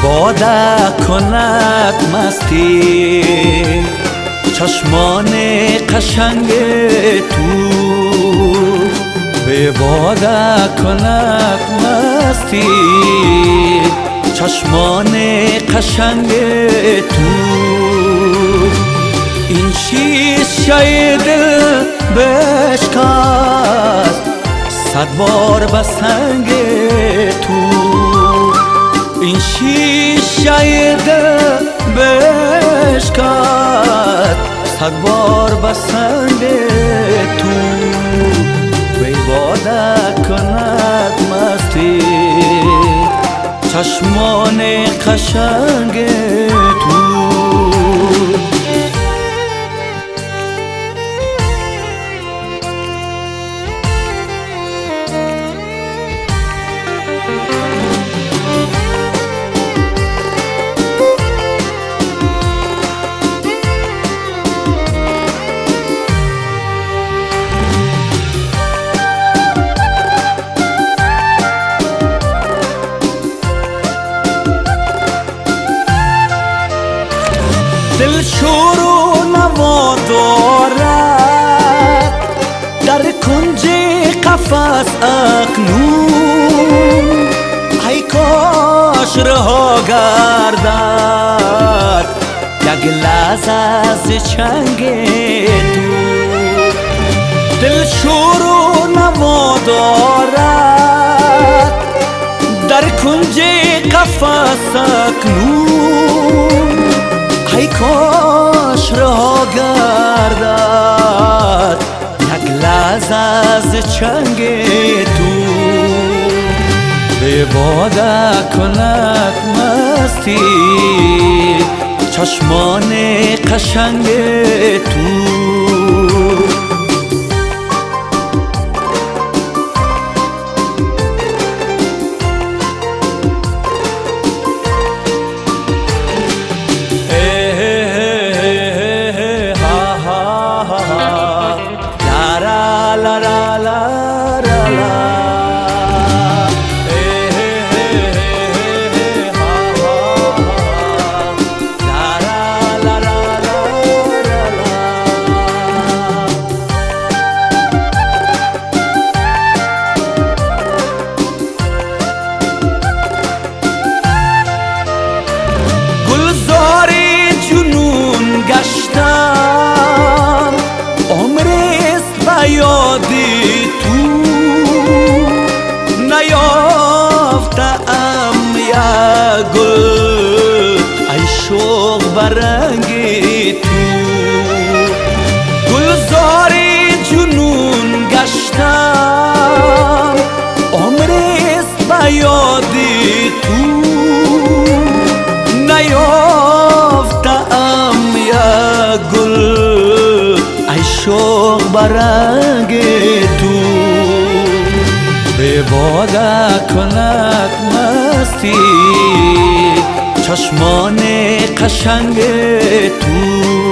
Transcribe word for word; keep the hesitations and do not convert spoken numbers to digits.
باده کند مستی چشمان قشنگ تو، به باده کند مستی چشمان قشنگ تو. این شیشه دل بشکست صد بار به سنگ تو، این شیشه دل بشکست صد بار به سنگ تو. به باده کند مستی چشمان قشنگ تو. دل شور و نوا دارد در کنج قفس اکنون، ای کاش رها گردد یک لحظه از چنگ تو. دل شور و نوا دارد در کنج قفس اکنون، ای کاش رها گردد یک لحظه از چنگ تو. به باده کند مستی چشمان قشنگ تو. گشتم عمرست به یادی تو، نیافتم یک گل ای شوق برنگی تو. گلزاری جنون گشتم عمرست به یادی تو، نیافتم گل ای شوق برنگ تو. به باده کند مستی چشمان قشنگ تو.